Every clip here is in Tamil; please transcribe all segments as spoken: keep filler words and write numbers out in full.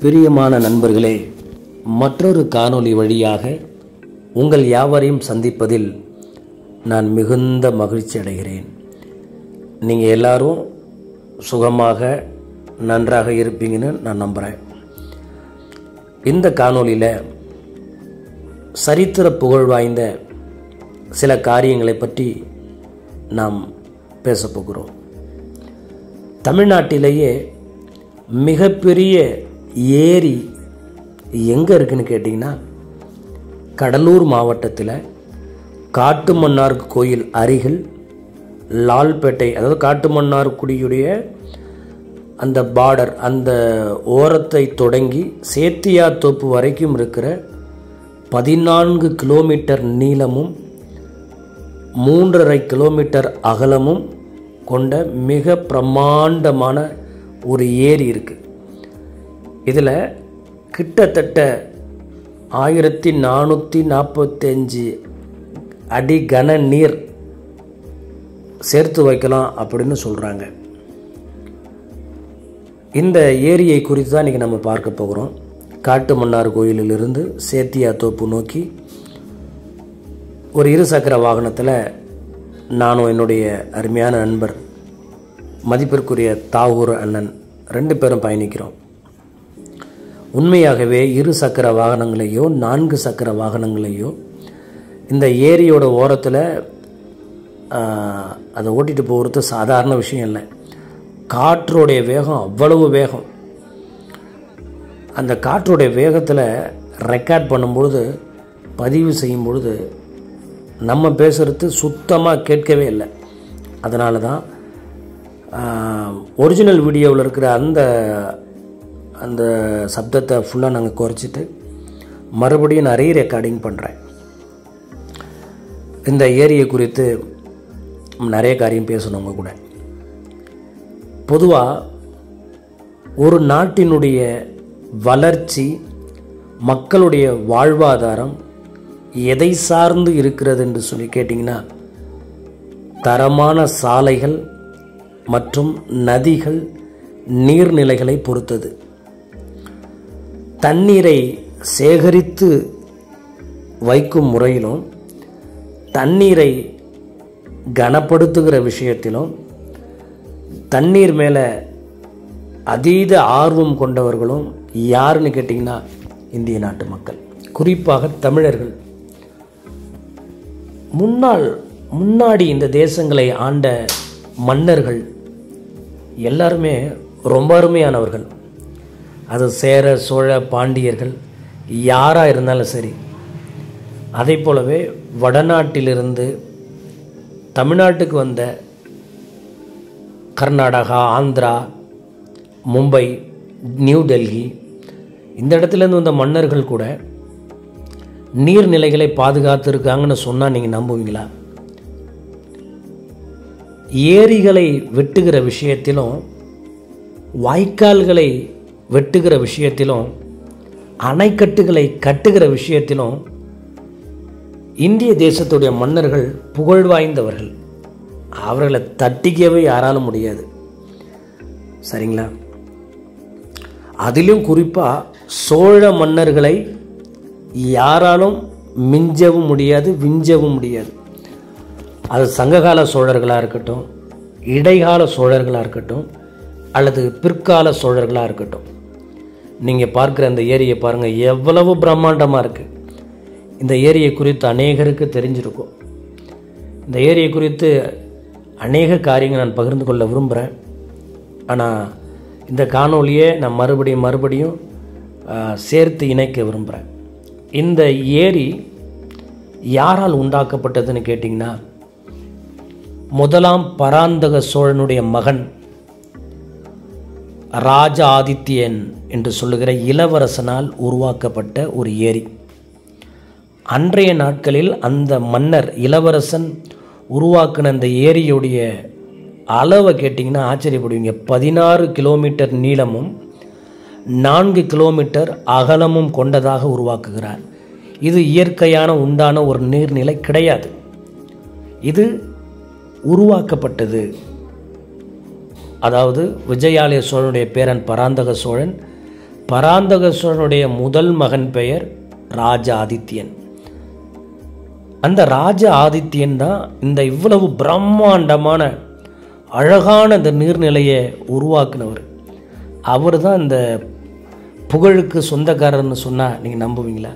பிரியமான நண்பர்களே, மற்றொரு காணொளி வழியாக உங்கள் யாவரையும் சந்திப்பதில் நான் மிகுந்த மகிழ்ச்சி அடைகிறேன். நீங்கள் எல்லாரும் சுகமாக நன்றாக இருப்பீங்கன்னு நான் நம்புகிறேன். இந்த காணொளியில் சரித்திர புகழ் வாய்ந்த சில காரியங்களை பற்றி நாம் பேசப்போகிறோம். தமிழ்நாட்டிலேயே மிகப்பெரிய ஏரி எங்கே இருக்குன்னு கேட்டிங்கன்னா, கடலூர் மாவட்டத்தில் காட்டுமன்னார் கோயில் அருகில் லால்பேட்டை, அதாவது காட்டுமன்னார்குடியுடைய அந்த பார்டர், அந்த ஓரத்தை தொடங்கி சேத்தியாத்தோப்பு வரைக்கும் இருக்கிற பதினான்கு கிலோமீட்டர் நீளமும் மூன்றரை கிலோமீட்டர் அகலமும் கொண்ட மிக பிரம்மாண்டமான ஒரு ஏரி இருக்குது. இதில் கிட்டத்தட்ட ஆயிரத்தி நானூற்றி நாற்பத்தஞ்சு அடி கன நீர் சேர்த்து வைக்கலாம் அப்படின்னு சொல்கிறாங்க. இந்த ஏரியை குறித்து தான் இன்றைக்கி நம்ம பார்க்க போகிறோம். காட்டுமன்னார் கோயிலிலிருந்து சேத்தியாத்தோப்பு நோக்கி ஒரு இருசக்கர வாகனத்தில் நானும் என்னுடைய அருமையான நண்பர் மதிப்பிற்குரிய தாகூர் அண்ணன் ரெண்டு பேரும் பயணிக்கிறோம். உண்மையாகவே இரு சக்கர வாகனங்களையோ நான்கு சக்கர வாகனங்களையோ இந்த ஏரியோட ஓரத்தில் அதை ஓட்டிகிட்டு போகிறது சாதாரண விஷயம் இல்லை. காற்றுடைய வேகம் அவ்வளவு வேகம். அந்த காற்றுடைய வேகத்தில் ரெக்கார்ட் பண்ணும்பொழுது, பதிவு செய்யும் பொழுது நம்ம பேசுகிறது சுத்தமாக கேட்கவே இல்லை. அதனால தான் ஒரிஜினல் வீடியோவில் இருக்கிற அந்த அந்த சப்தத்தை ஃபுல்லாக நாங்கள் குறைச்சிட்டு மறுபடியும் நிறைய ரெக்கார்டிங் பண்ணுறேன். இந்த ஏரியை குறித்து நிறைய காரியம் பேசணுங்க கூட. பொதுவாக ஒரு நாட்டினுடைய வளர்ச்சி, மக்களுடைய வாழ்வாதாரம் எதை சார்ந்து இருக்கிறது என்று சொல்லி கேட்டிங்கன்னா, தரமான சாலைகள் மற்றும் நதிகள், நீர்நிலைகளை பொறுத்தது. தண்ணீரை சேகரித்து வைக்கும் முறையிலும், தண்ணீரை கனப்படுத்துகிற விஷயத்திலும், தண்ணீர் மேலே அதீத ஆர்வம் கொண்டவர்களும் யாருன்னு கேட்டிங்கன்னா இந்திய நாட்டு மக்கள், குறிப்பாக தமிழர்கள். முன்னாள் முன்னாடி இந்த தேசங்களை ஆண்ட மன்னர்கள் எல்லாருமே ரொம்ப அருமையானவர்கள். அது சேர, சோழ, பாண்டியர்கள் யாராக இருந்தாலும் சரி. அதை போலவே வடநாட்டிலிருந்து தமிழ்நாட்டுக்கு வந்த கர்நாடகா, ஆந்திரா, மும்பை, நியூ டெல்லி, இந்த இடத்துலேருந்து வந்த மன்னர்கள் கூட நீர்நிலைகளை பாதுகாத்துருக்காங்கன்னு சொன்னால் நீங்கள் நம்புவீங்களா? ஏரிகளை வெட்டுகிற விஷயத்திலும், வாய்க்கால்களை வெட்டுகிற விஷயத்திலும், அணைக்கட்டுகளை கட்டுகிற விஷயத்திலும் இந்திய தேசத்துடைய மன்னர்கள் புகழ் வாய்ந்தவர்கள். அவர்களை தட்டிக்கவே யாராலும் முடியாது. சரிங்களா? அதிலும் குறிப்பாக சோழ மன்னர்களை யாராலும் மிஞ்சவும் முடியாது, விஞ்சவும் முடியாது. அது சங்ககால சோழர்களாக இருக்கட்டும், இடைக்கால சோழர்களாக இருக்கட்டும், அல்லது பிற்கால சோழர்களாக இருக்கட்டும். நீங்கள் பார்க்குற அந்த ஏரியை பாருங்கள், எவ்வளவு பிரம்மாண்டமாக இருக்குது. இந்த ஏரியை குறித்து அநேகருக்கு தெரிஞ்சிருக்கும். இந்த ஏரியை குறித்து அநேக காரியங்கள் நான் பகிர்ந்து கொள்ள விரும்புகிறேன். ஆனால் இந்த காணொலியை நான் மறுபடியும் மறுபடியும் சேர்த்து இணைக்க விரும்புகிறேன். இந்த ஏரி யாரால் உண்டாக்கப்பட்டதுன்னு கேட்டிங்கன்னா, முதலாம் பராந்தக சோழனுடைய மகன் ராஜ ஆதித்யன் என்று சொல்லுகிற இளவரசனால் உருவாக்கப்பட்ட ஒரு ஏரி. அன்றைய நாட்களில் அந்த மன்னர் இளவரசன் உருவாக்கின அந்த ஏரியுடைய அளவை கேட்டிங்கன்னா ஆச்சரியப்படுவீங்க. பதினாறு கிலோமீட்டர் நீளமும் நான்கு கிலோமீட்டர் அகலமும் கொண்டதாக உருவாக்குகிறார். இது இயற்கையான உண்டான ஒரு நீர்நிலை கிடையாது. இது உருவாக்கப்பட்டது. அதாவது விஜயாலய சோழனுடைய பேரன் பராந்தக சோழன் பராந்தக சோழனுடைய முதல் மகன் பெயர் ராஜ ஆதித்யன். அந்த ராஜ ஆதித்யன் தான் இந்த இவ்வளவு பிரம்மாண்டமான அழகான இந்த நீர்நிலையை உருவாக்குனவர். அவர் தான் இந்த புகழுக்கு சொந்தக்காரர்னு சொன்னால் நீங்கள் நம்புவீங்களா?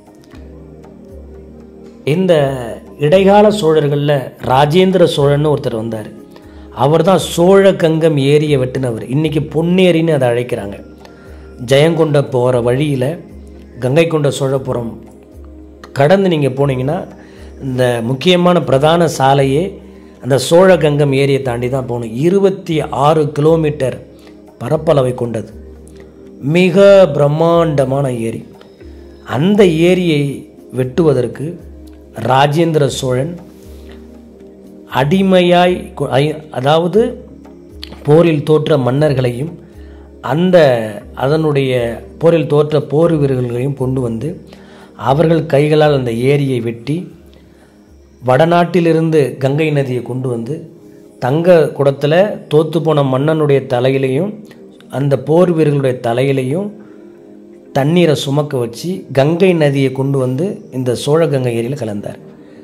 இந்த இடைக்கால சோழர்களில் ராஜேந்திர சோழன் ஒருத்தர் வந்தார். அவர் தான் சோழ கங்கம் ஏரியை வெட்டினவர். இன்றைக்கி பொன்னேரின்னு அதை அழைக்கிறாங்க. ஜெயங்கொண்ட போகிற வழியில் கங்கை கொண்ட சோழபுரம் கடந்து நீங்கள் போனீங்கன்னா இந்த முக்கியமான பிரதான சாலையே அந்த சோழ கங்கம் ஏரியை தாண்டி தான் போகணும். இருபத்தி ஆறு கிலோமீட்டர் பரப்பளவை கொண்டது, மிக பிரம்மாண்டமான ஏரி. அந்த ஏரியை வெட்டுவதற்கு ராஜேந்திர சோழன் அடிமையாய், அதாவது போரில் தோற்ற மன்னர்களையும் அந்த அதனுடைய போரில் தோற்ற போர் வீரர்களையும் கொண்டு வந்து அவர்கள் கைகளால் அந்த ஏரியை வெட்டி வடநாட்டிலிருந்து கங்கை நதியை கொண்டு வந்து தங்க குடத்தில் தோற்று போன மன்னனுடைய தலையிலையும் அந்த போர் வீரர்களுடைய தலையிலையும் தண்ணீரை சுமக்க வச்சு கங்கை நதியை கொண்டு வந்து இந்த சோழ கங்கை ஏரியில் கலந்தார்.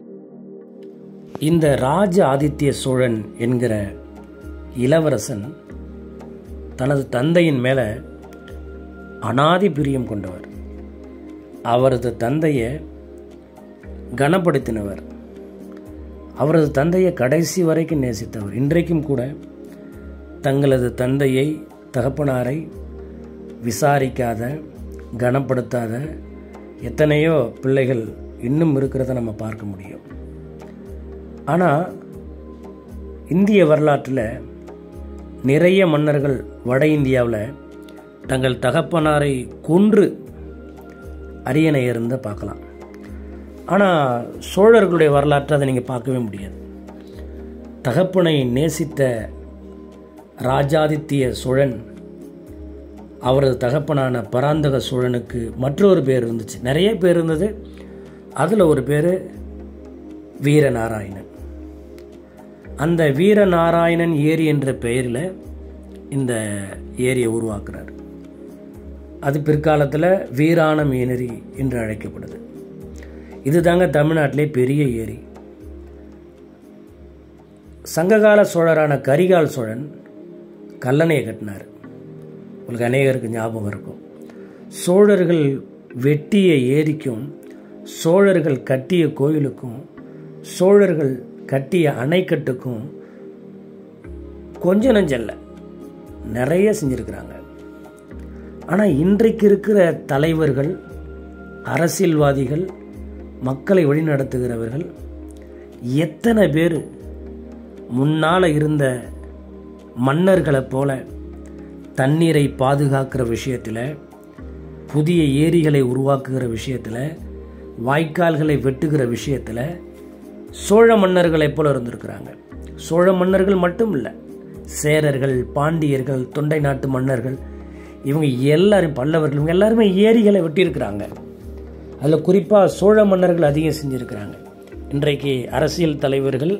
இந்த ராஜ ஆதித்ய சோழன் என்கிற இளவரசன் தனது தந்தையின் மேலே அனாதி பிரியம் கொண்டவர். அவரது தந்தையை கனப்படுத்தினவர். அவரது தந்தையை கடைசி வரைக்கும் நேசித்தவர். இன்றைக்கும் கூட தங்களது தந்தையை, தகப்பனாரை விசாரிக்காத, கனப்படுத்தாத எத்தனையோ பிள்ளைகள் இன்னும் இருக்கிறத நம்ம பார்க்க முடியும். ஆனால் இந்திய வரலாற்றில் நிறைய மன்னர்கள் வட இந்தியாவில் தங்கள் தகப்பனாரை கொன்று அரியணை ஏறுந்த பார்க்கலாம். ஆனால் சோழர்களுடைய வரலாற்றை அதை நீங்கள் பார்க்கவே முடியாது. தகப்பனை நேசித்த ராஜாதித்ய சோழன் அவரது தகப்பனான பராந்தக சோழனுக்கு மற்றொரு பேர் இருந்துச்சு. நிறைய பேர் இருந்தது. அதில் ஒரு பேர் வீரநாராயணன். அந்த வீரநாராயணன் ஏரி என்ற பெயரில் இந்த ஏரியை உருவாக்குறார். அது பிற்காலத்தில் வீராணம் ஏரி என்று அழைக்கப்படுது. இது தாங்க தமிழ்நாட்டிலே பெரிய ஏரி. சங்ககால சோழரான கரிகால் சோழன் கல்லணையை கட்டினார். உங்களுக்கு அநேகருக்கு ஞாபகம் இருக்கும். சோழர்கள் வெட்டிய ஏரிக்கும், சோழர்கள் கட்டிய கோயிலுக்கும், சோழர்கள் கட்டிய அணைக்கட்டுக்கும் கொஞ்சம் நஞ்சல்ல நிறைய செஞ்சுருக்கிறாங்க. ஆனால் இன்றைக்கு இருக்கிற தலைவர்கள், அரசியல்வாதிகள், மக்களை வழிநடத்துகிறவர்கள் எத்தனை பேர் முன்னால் இருந்த மன்னர்களைப் போல தண்ணீரை பாதுகாக்கிற விஷயத்தில், புதிய ஏரிகளை உருவாக்குகிற விஷயத்தில், வாய்க்கால்களை வெட்டுகிற விஷயத்தில் சோழ மன்னர்களைப் போல இருந்திருக்கிறாங்க. சோழ மன்னர்கள் மட்டும் இல்லை, சேரர்கள், பாண்டியர்கள், தொண்டை நாட்டு மன்னர்கள், இவங்க எல்லாரும், பல்லவர்கள், இவங்க எல்லாருமே ஏரிகளை வெட்டியிருக்கிறாங்க. அதில் குறிப்பாக சோழ மன்னர்கள் அதிகம் செஞ்சுருக்கிறாங்க. இன்றைக்கு அரசியல் தலைவர்கள்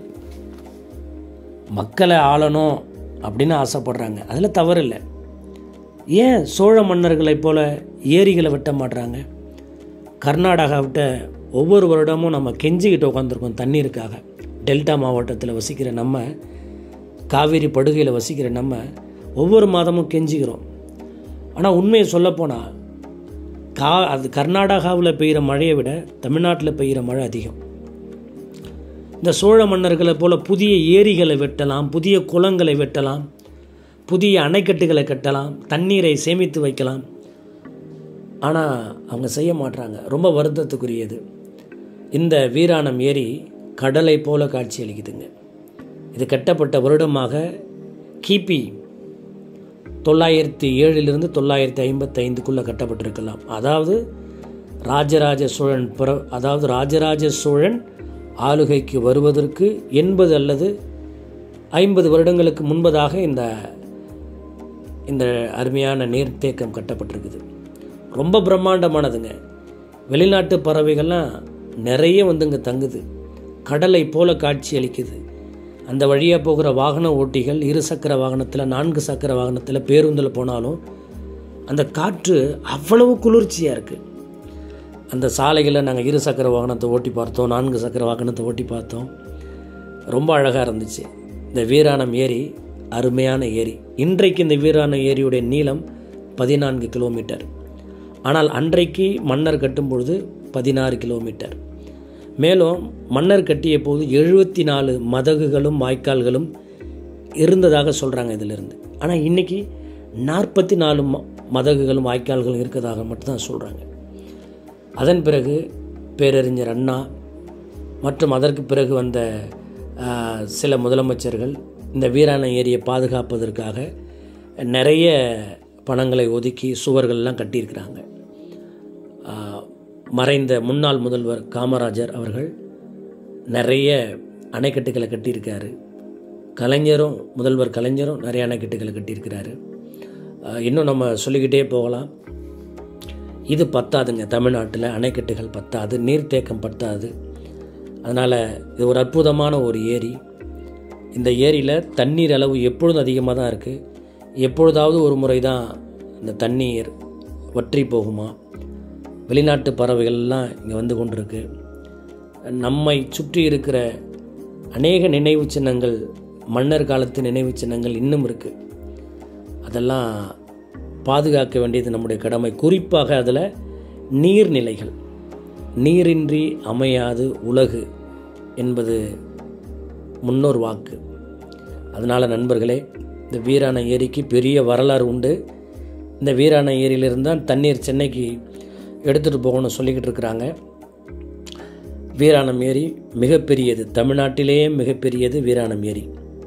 மக்களை ஆளணும் அப்படின்னு ஆசைப்படுறாங்க. அதில் தவறு இல்லை. ஏன் சோழ மன்னர்களைப் போல ஏரிகளை வெட்ட மாட்டுறாங்க? கர்நாடகாவிட்ட ஒவ்வொரு வருடமும் நம்ம கெஞ்சிக்கிட்டு உட்காந்துருக்கோம் தண்ணீருக்காக. டெல்டா மாவட்டத்தில் வசிக்கிற நம்ம, காவேரி படுகையில் வசிக்கிற நம்ம ஒவ்வொரு மாதமும் கெஞ்சிக்கிறோம். ஆனால் உண்மையை சொல்லப்போனால் கா அது கர்நாடகாவில் பெய்கிற மழையை விட தமிழ்நாட்டில் பெய்கிற மழை அதிகம். இந்த சோழ மன்னர்களை போல் புதிய ஏரிகளை வெட்டலாம், புதிய குளங்களை வெட்டலாம், புதிய அணைக்கட்டுகளை கட்டலாம், தண்ணீரை சேமித்து வைக்கலாம். ஆனால் அவங்க செய்ய மாட்டாங்க. ரொம்ப வருத்தத்துக்குரியது. இந்த வீராணம் ஏரி கடலை போல காட்சி அளிக்குதுங்க. இது கட்டப்பட்ட வருடமாக கிபி தொள்ளாயிரத்தி ஏழிலிருந்து தொள்ளாயிரத்தி ஐம்பத்தி ஐந்துக்குள்ளே கட்டப்பட்டிருக்கலாம். அதாவது ராஜராஜ சோழன் பிற அதாவது ராஜராஜ சோழன் ஆளுகைக்கு வருவதற்கு எண்பது அல்லது ஐம்பது வருடங்களுக்கு முன்பதாக இந்த இந்த அருமையான நீர்த்தேக்கம் கட்டப்பட்டிருக்குது. ரொம்ப பிரம்மாண்டமானதுங்க. வெளிநாட்டு பறவைகள்லாம் நிறைய வந்து இங்கே தங்குது. கடலை போல காட்சி அளிக்குது. அந்த வழியாக போகிற வாகன ஓட்டிகள் இரு சக்கர வாகனத்தில், நான்கு சக்கர வாகனத்தில், பேருந்தில் போனாலும் அந்த காற்று அவ்வளவு குளிர்ச்சியாக இருக்குது. அந்த சாலைகளில் நாங்கள் இரு சக்கர வாகனத்தை ஓட்டி பார்த்தோம், நான்கு சக்கர வாகனத்தை ஓட்டி பார்த்தோம். ரொம்ப அழகாக இருந்துச்சு. இந்த வீராணம் ஏரி அருமையான ஏரி. இன்றைக்கு இந்த வீராணம் ஏரியுடைய நீளம் பதினான்கு கிலோமீட்டர். ஆனால் அன்றைக்கு மன்னர் கட்டும் பொழுது பதினாறு கிலோமீட்டர். மேலும் மன்னர் கட்டிய போது எழுபத்தி நாலு மதகுகளும் வாய்க்கால்களும் இருந்ததாக சொல்கிறாங்க இதிலிருந்து. ஆனால் இன்றைக்கி நாற்பத்தி நாலு ம மதகுகளும் வாய்க்கால்களும் இருக்கிறதாக மட்டும்தான் சொல்கிறாங்க. அதன் பிறகு பேரறிஞர் அண்ணா மற்றும் அதற்கு பிறகு வந்த சில முதலமைச்சர்கள் இந்த வீராணம் ஏரியை பாதுகாப்பதற்காக நிறைய பணங்களை ஒதுக்கி சுவர்கள்லாம் கட்டியிருக்கிறாங்க. மறைந்த முன்னாள் முதல்வர் காமராஜர் அவர்கள் நிறைய அணைக்கட்டுகளை கட்டியிருக்காரு. கலைஞரும் முதல்வர் கலைஞரும் நிறைய அணைக்கட்டுகளை கட்டியிருக்கிறாரு. இன்னும் நம்ம சொல்லிக்கிட்டே போகலாம். இது பத்தாதுங்க. தமிழ்நாட்டில் அணைக்கட்டுகள் பத்தாது, நீர்த்தேக்கம் பத்தாது. அதனால் இது ஒரு அற்புதமான ஒரு ஏரி. இந்த ஏரியில் தண்ணீர் அளவு எப்பொழுதும் அதிகமாக தான் இருக்குது. எப்பொழுதாவது ஒரு முறை தான் இந்த தண்ணீர் வற்றி போகுமா. வெளிநாட்டு பறவைகள்லாம் இங்கே வந்து கொண்டிருக்கு. நம்மை சுற்றி இருக்கிற அநேக நினைவு சின்னங்கள், மன்னர் காலத்து நினைவு சின்னங்கள் இன்னும் இருக்குது. அதெல்லாம் பாதுகாக்க வேண்டியது நம்முடைய கடமை. குறிப்பாக அதில் நீர்நிலைகள். நீரின்றி அமையாது உலகு என்பது முன்னோர் வாக்கு. அதனால் நண்பர்களே, இந்த வீராணம் ஏரிக்கு பெரிய வரலாறு உண்டு. இந்த வீராணம் ஏரியிலிருந்து தான் தண்ணீர் சென்னைக்கு எடுத்துகிட்டு போகணும்னு சொல்லிக்கிட்டு இருக்கிறாங்க. வீராணம் ஏரி மிகப்பெரியது, தமிழ்நாட்டிலேயே மிகப்பெரியது வீராணம் ஏரி.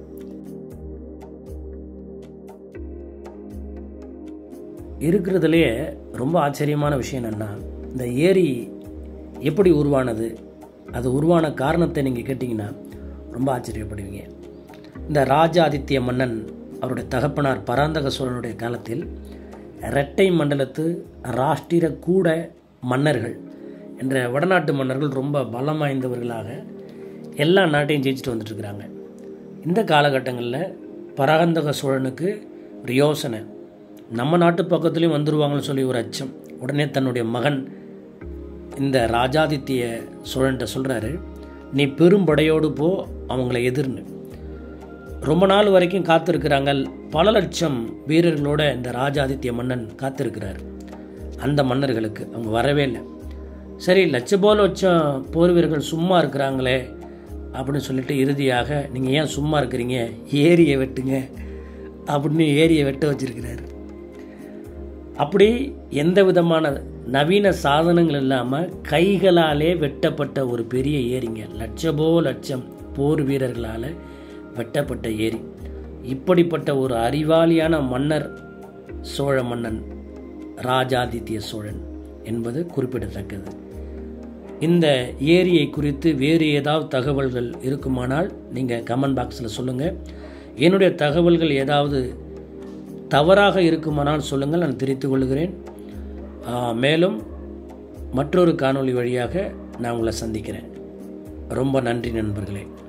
இருக்கிறதுலையே ரொம்ப ஆச்சரியமான விஷயம் என்னென்னா, இந்த ஏரி எப்படி உருவானது, அது உருவான காரணத்தை நீங்கள் கேட்டிங்கன்னா ரொம்ப ஆச்சரியப்படுவீங்க. இந்த ராஜாதித்ய மன்னன் அவருடைய தகப்பனார் பராந்தக சோழனுடைய காலத்தில் இரட்டை மண்டலத்து ராஷ்டிர கூட மன்னர்கள் என்ற வடநாட்டு மன்னர்கள் ரொம்ப பலம் வாய்ந்தவர்களாக எல்லா நாட்டையும் ஜெயிச்சுட்டு வந்துட்டுருக்கிறாங்க. இந்த காலகட்டங்களில் பராந்தக சோழனுக்கு ஒரு யோசனை, நம்ம நாட்டு பக்கத்துலேயும் வந்துடுவாங்கன்னு சொல்லி ஒரு அச்சம். உடனே தன்னுடைய மகன் இந்த ராஜாதித்ய சோழன்ட்ட சொல்கிறாரு, நீ பெரும்படையோடு போ, அவங்கள எதிர்னு. ரொம்ப நாள் வரைக்கும் காத்திருக்கிறாங்க. பல லட்சம் வீரர்களோட இந்த ராஜாதித்ய மன்னன் காத்திருக்கிறார். அந்த மன்னர்களுக்கு அவங்க வரவே இல்லை. சரி, லட்ச போல லட்சம் போர் வீரர்கள் சும்மா இருக்கிறாங்களே அப்படின்னு சொல்லிட்டு இறுதியாக, நீங்கள் ஏன் சும்மா இருக்கிறீங்க, ஏரியை வெட்டுங்க அப்படின்னு ஏரியை வெட்ட வச்சிருக்கிறார். அப்படி எந்த விதமான நவீன சாதனங்கள் இல்லாமல் கைகளாலே வெட்டப்பட்ட ஒரு பெரிய ஏரிங்க. லட்சபோ லட்சம் போர் வீரர்களால் வெட்டப்பட்ட ஏரி. இப்படிப்பட்ட ஒரு அறிவாளியான மன்னர் சோழ மன்னன் ராஜாதித்ய சோழன் என்பது குறிப்பிடத்தக்கது. இந்த ஏரியை குறித்து வேறு ஏதாவது தகவல்கள் இருக்குமானால் நீங்கள் கமெண்ட் பாக்ஸில் சொல்லுங்கள். என்னுடைய தகவல்கள் ஏதாவது தவறாக இருக்குமானால் சொல்லுங்கள், நான் தெரிவித்துக் கொள்கிறேன். மேலும் மற்றொரு காணொளி வழியாக நான் உங்களை சந்திக்கிறேன். ரொம்ப நன்றி நண்பர்களே.